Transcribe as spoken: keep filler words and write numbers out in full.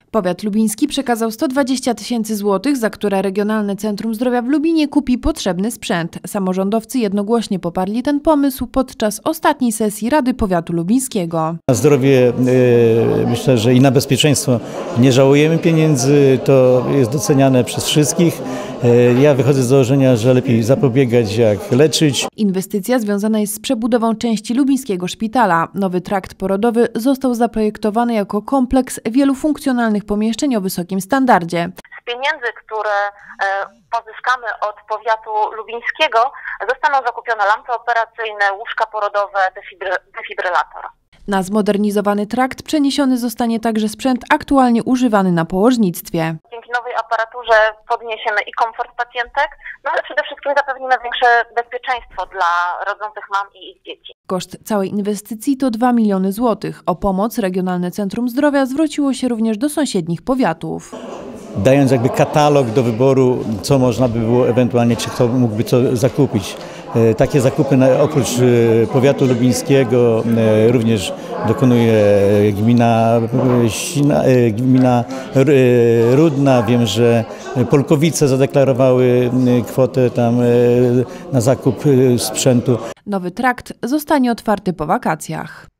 Powiat lubiński przekazał sto dwadzieścia tysięcy złotych, za które Regionalne Centrum Zdrowia w Lubinie kupi potrzebny sprzęt. Samorządowcy jednogłośnie poparli ten pomysł podczas ostatniej sesji Rady Powiatu Lubińskiego. Na zdrowie, myślę, że i na bezpieczeństwo nie żałujemy pieniędzy, to jest doceniane przez wszystkich. Ja wychodzę z założenia, że lepiej zapobiegać jak leczyć. Inwestycja związana jest z przebudową części lubińskiego szpitala. Nowy trakt porodowy został zaprojektowany jako kompleks wielu funkcjonalnych pomieszczeń o wysokim standardzie. Z pieniędzy, które pozyskamy od powiatu lubińskiego, zostaną zakupione lampy operacyjne, łóżka porodowe, defibrylator. Na zmodernizowany trakt przeniesiony zostanie także sprzęt aktualnie używany na położnictwie. Dzięki nowej aparaturze podniesiemy i komfort pacjentek, no ale przede wszystkim zapewnimy większe bezpieczeństwo dla rodzących mam i ich dzieci. Koszt całej inwestycji to dwa miliony złotych. O pomoc Regionalne Centrum Zdrowia zwróciło się również do sąsiednich powiatów. Dając jakby katalog do wyboru, co można by było ewentualnie, czy kto mógłby co zakupić. Takie zakupy oprócz powiatu lubińskiego również dokonuje gmina, gmina Rudna. Wiem, że Polkowice zadeklarowały kwotę tam na zakup sprzętu. Nowy trakt zostanie otwarty po wakacjach.